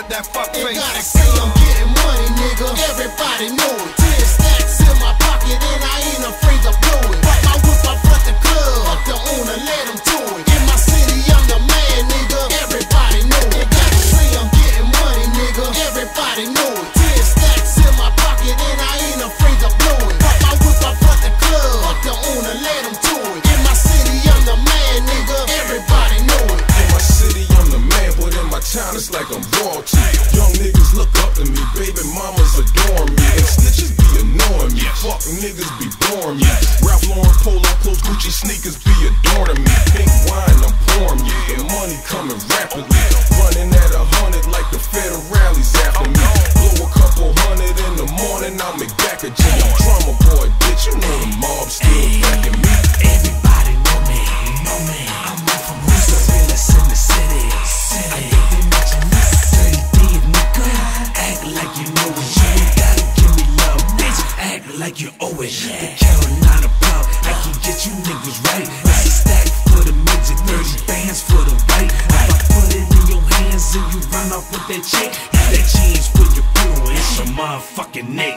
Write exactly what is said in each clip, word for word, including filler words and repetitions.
that fuck face. You gotta say I'm getting money, nigga. Everybody know it. Ten stacks in my pocket and I ain't afraid to blow it. Pop my whip up at the club. Fuck the owner, let him do it. In my city, I'm the man, nigga. Everybody know it. You gotta say I'm getting money, nigga. Everybody know it. Ten stacks in my pocket and I ain't afraid to blow it. Pop my whip up at the club. Fuck the owner, let him do it. In my city, I'm the man, nigga. Everybody know it. In my city, I'm the man, but in my town, it's like I'm royalty. Young niggas look up to me, baby mamas adore me, and snitches be annoying me. Fuck niggas be boring me. Ralph Lauren polo clothes, Gucci sneakers be adoring me. Pink wine, I'm pouring me. The money coming rapidly, running at a hundred like the federal rallies after me. Blow a couple hundred in the morning, I'll make back a G. I'm drummer boy, bitch, you know the mob still backing me. Everybody know me, know me. I'm up from Rooster, realest in the city. I think they mention this. Dirty deed, nigga. Act like you know it. You ain't gotta give me love, bitch. Act like you owe it. The Carolina pub, I can get you niggas right. It's a stack for the midget, thirty bands for the right. If I put it in your hands and you run off with that chick, that change for your blue, it's a motherfucking neck.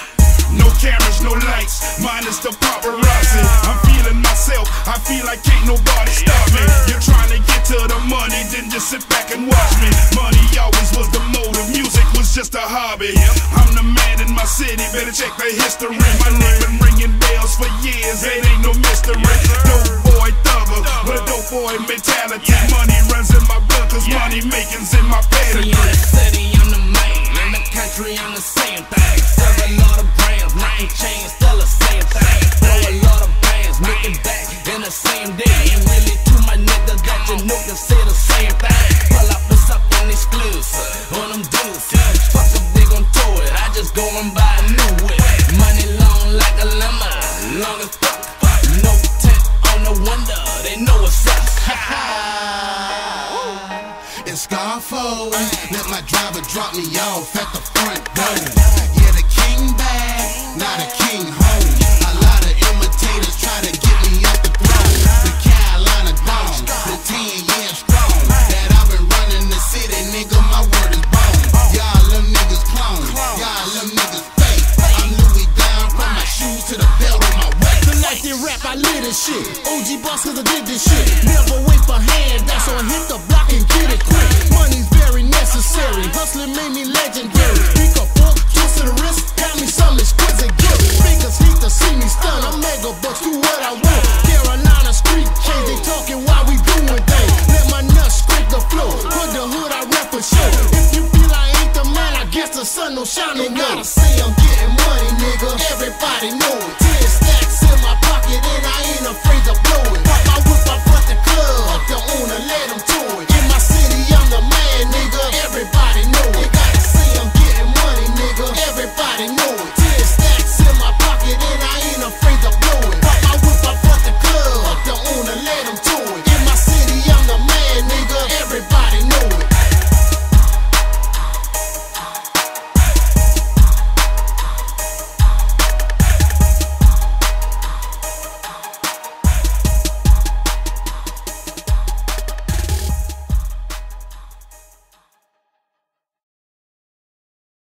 No cameras, no lights, minus the paparazzi. I'm feeling myself, I feel like can't nobody stop me. You're trying to get to the money, then just sit back and watch me. Money always was the motive, music was just a hobby. I'm the man in my city, better check the history. My name been ringing bells for years, it ain't no mystery. Dope boy thugger, with a dope boy mentality. Money runs in my blood, cause money making's in my pedigree. See, in the city, I'm the man. In the country, I'm the same thing. Serve a lot of brands, nine chains, still the same thing. Throw a lot of bands, make it back in the same day. And really to my niggas that you know can say the same thing. Pull up with something exclusive on them dudes. Fuck if they gon' tow it, I just go and buy a new whip. Money long like a limo, long as fuck. No tent on the window, they know what's up. It's Scarfo. Let my driver drop me off at the front door. Yeah, the king back, not a king home. A lot of imitators try to get me off the throne. The Carolina Dome, the ten years strong. That I've been running the city, nigga, my word is bone. Y'all them niggas clones, y'all them niggas fake. I'm Louis down from my shoes to the belt on my waist. The night they rap, I lit this shit. O G boss cause I did this shit. Never wait for handouts, so I hit the block and get it quick. Money's very necessary, hustling made me legendary. Pick a book, twist to the wrist, got me some exquisite gift. Fakers hate to see me stun, I'm mega bucks, do what I want. Carolina street chains, they talking while we doing things. Let my nuts scrape the floor, put the hood I rep for sure. If you feel I ain't the man, I guess the sun don't shine no more.